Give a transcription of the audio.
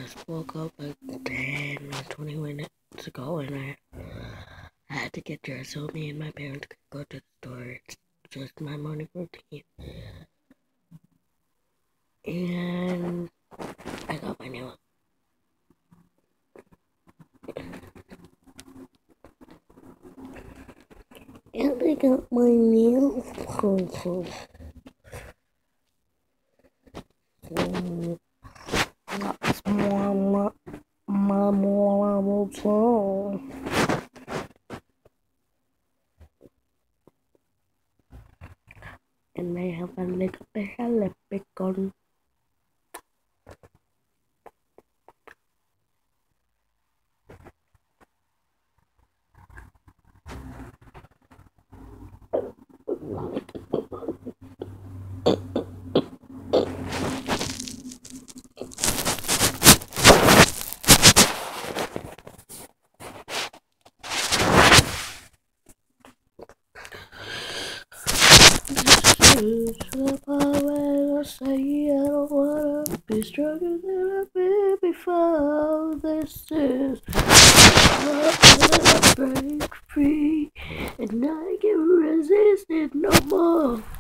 just woke up like 10 or 20 minutes ago and I had to get dressed so me and my parents could go to the store. It's just my morning routine. And I got my nails. And I got my nails. That's more my memorable song. And they have a little bit of lipstick on. This is the part where I say I don't wanna be stronger than I've been before. This is I break free and I can resist it no more.